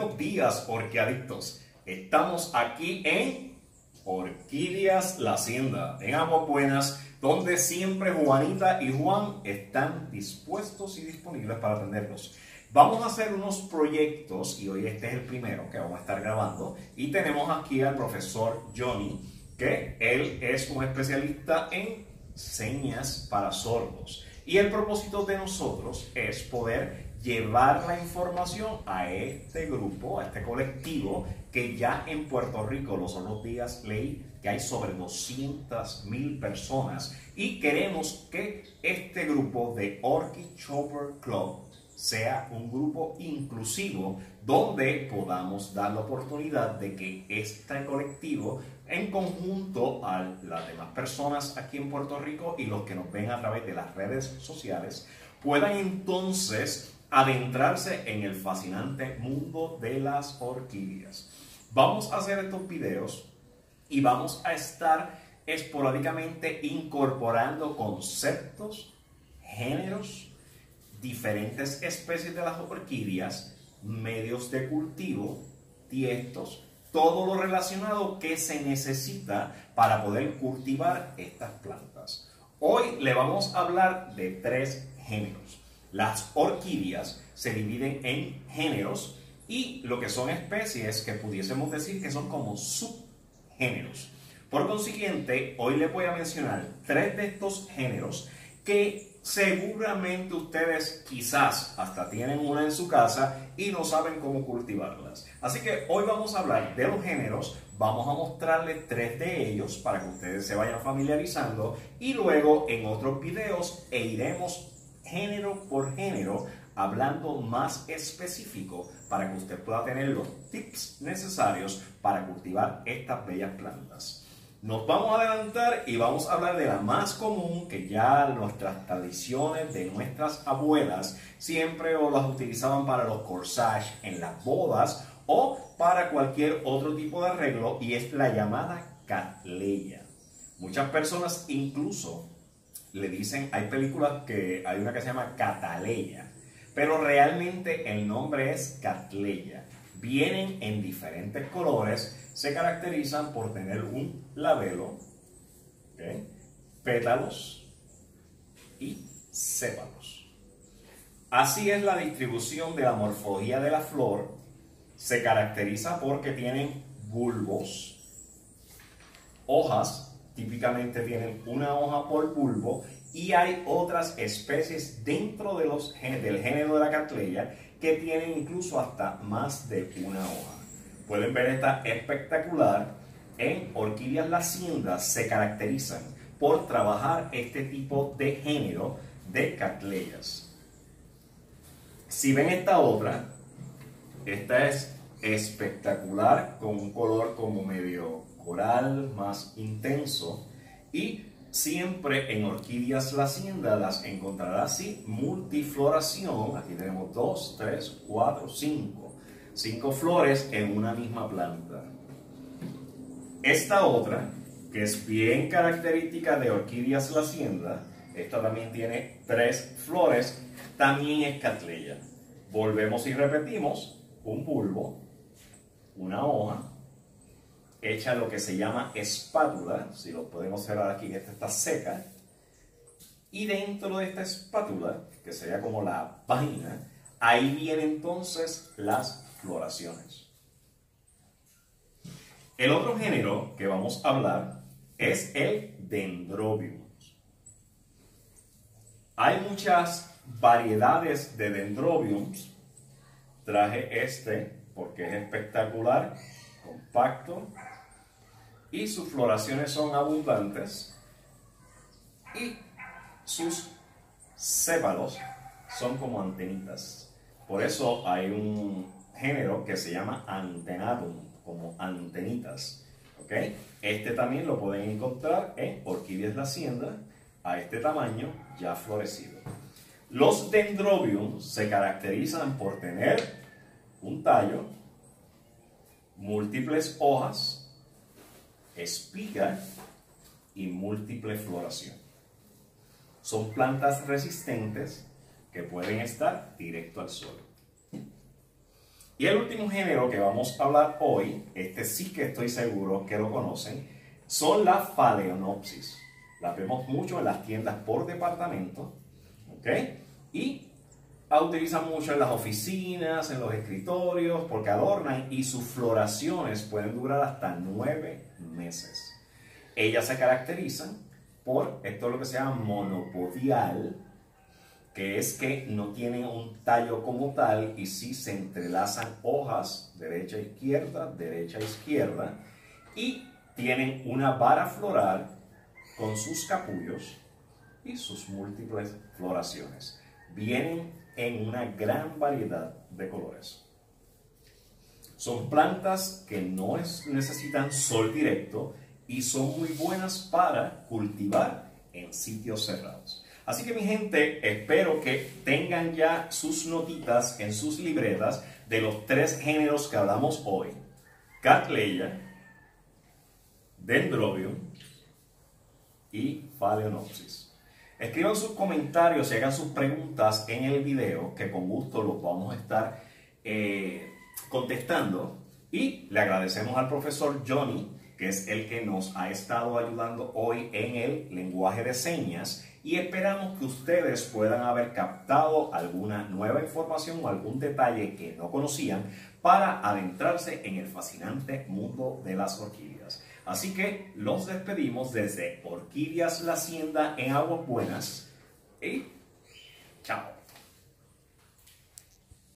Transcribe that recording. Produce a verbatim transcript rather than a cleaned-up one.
Buenos días, orquiadictos. Estamos aquí en Orquídeas La Hacienda, en Aguas Buenas, donde siempre Juanita y Juan están dispuestos y disponibles para atenderlos. Vamos a hacer unos proyectos y hoy este es el primero que vamos a estar grabando. Y tenemos aquí al profesor Johnny, que él es un especialista en señas para sordos. Y el propósito de nosotros es poder llevar la información a este grupo, a este colectivo, que ya en Puerto Rico los otros días leí que hay sobre doscientas mil personas y queremos que este grupo de Orchid Shopper Club sea un grupo inclusivo donde podamos dar la oportunidad de que este colectivo en conjunto a las demás personas aquí en Puerto Rico y los que nos ven a través de las redes sociales puedan entonces adentrarse en el fascinante mundo de las orquídeas. Vamos a hacer estos videos y vamos a estar esporádicamente incorporando conceptos, géneros, diferentes especies de las orquídeas, medios de cultivo, tiestos, todo lo relacionado que se necesita para poder cultivar estas plantas. Hoy le vamos a hablar de tres géneros. Las orquídeas se dividen en géneros y lo que son especies que pudiésemos decir que son como subgéneros. Por consiguiente, hoy les voy a mencionar tres de estos géneros que seguramente ustedes quizás hasta tienen una en su casa y no saben cómo cultivarlas. Así que hoy vamos a hablar de los géneros, vamos a mostrarles tres de ellos para que ustedes se vayan familiarizando y luego en otros videos e iremos género por género hablando más específico para que usted pueda tener los tips necesarios para cultivar estas bellas plantas. Nos vamos a adelantar y vamos a hablar de la más común que ya nuestras tradiciones de nuestras abuelas siempre o las utilizaban para los corsages en las bodas o para cualquier otro tipo de arreglo y es la llamada Cattleya. Muchas personas incluso le dicen, hay películas que hay una que se llama Cataleya, pero realmente el nombre es Cattleya. Vienen en diferentes colores, se caracterizan por tener un labelo, ¿okay?, pétalos y sépalos. Así es la distribución de la morfología de la flor. Se caracteriza porque tienen bulbos, hojas, típicamente tienen una hoja por bulbo y hay otras especies dentro de los, del género de la Cattleya que tienen incluso hasta más de una hoja. Pueden ver esta espectacular. En Orquídeas La Hacienda se caracterizan por trabajar este tipo de género de Cattleyas. Si ven esta otra, esta es espectacular con un color como medio coral más intenso y siempre en Orquídeas La Hacienda las encontrarás así, multifloración. Aquí tenemos dos, tres, cuatro, cinco. Cinco flores en una misma planta. Esta otra, que es bien característica de Orquídeas La Hacienda, esta también tiene tres flores, también es Cattleya. Volvemos y repetimos, un bulbo, una hoja, hecha lo que se llama espátula, si lo podemos observar aquí, esta está seca, y dentro de esta espátula, que sería como la vaina, ahí vienen entonces las floraciones. El otro género que vamos a hablar es el Dendrobium. Hay muchas variedades de Dendrobiums. Traje este porque es espectacular, compacto y sus floraciones son abundantes y sus sépalos son como antenitas. Por eso hay un género que se llama Antenatum, como antenitas. ¿Okay? Este también lo pueden encontrar en Orquídeas La Hacienda a este tamaño ya florecido. Los Dendrobiums se caracterizan por tener un tallo, múltiples hojas, espiga y múltiple floración. Son plantas resistentes que pueden estar directo al sol. Y el último género que vamos a hablar hoy, este sí que estoy seguro que lo conocen, son las Phalaenopsis. Las vemos mucho en las tiendas por departamento, ¿ok? Y la utilizan mucho en las oficinas, en los escritorios, porque adornan y sus floraciones pueden durar hasta nueve meses. Ellas se caracterizan por, esto es lo que se llama monopodial, que es que no tienen un tallo como tal y sí se entrelazan hojas derecha a izquierda, derecha a izquierda, y tienen una vara floral con sus capullos y sus múltiples floraciones. Vienen en una gran variedad de colores. Son plantas que no es, necesitan sol directo y son muy buenas para cultivar en sitios cerrados. Así que mi gente, espero que tengan ya sus notitas en sus libretas de los tres géneros que hablamos hoy. Cattleya, Dendrobium y Phalaenopsis. Escriban sus comentarios y hagan sus preguntas en el video, que con gusto los vamos a estar eh, contestando. Y le agradecemos al profesor Johnny, que es el que nos ha estado ayudando hoy en el lenguaje de señas, y esperamos que ustedes puedan haber captado alguna nueva información o algún detalle que no conocían para adentrarse en el fascinante mundo de las orquídeas. Así que los despedimos desde Orquídeas La Hacienda en Aguas Buenas y chao.